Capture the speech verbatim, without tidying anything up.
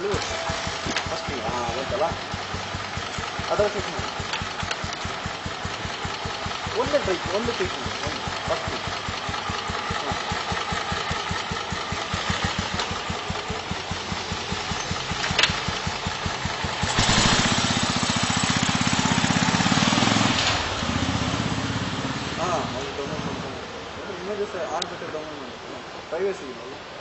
ಇದು ಫಸ್ಟ್ ಹಾಂ ಬಂತಲ್ಲ ಅದರ ಚೆಕ್ ಮಾಡಿ ಒಂದೇ ಟ್ರೈ ಒಂದು ಚೆಕ್ ಮಾಡಿ ಒಂದು ಫಸ್ಟ್ ಹಾಂ ಹಾಂ ಅದು ಡೌನ್ಲೋಡ್ ಮಾಡ್ಕೊಂಡು ಇಮೇಜಸ್ ಆನ್ ಬೇಕಾದ್ರೆ ಡೌನ್ಲೋಡ್ ಮಾಡ್ತೀನಿ ಪ್ರೈವೇಸಿ ಇಲ್ಲ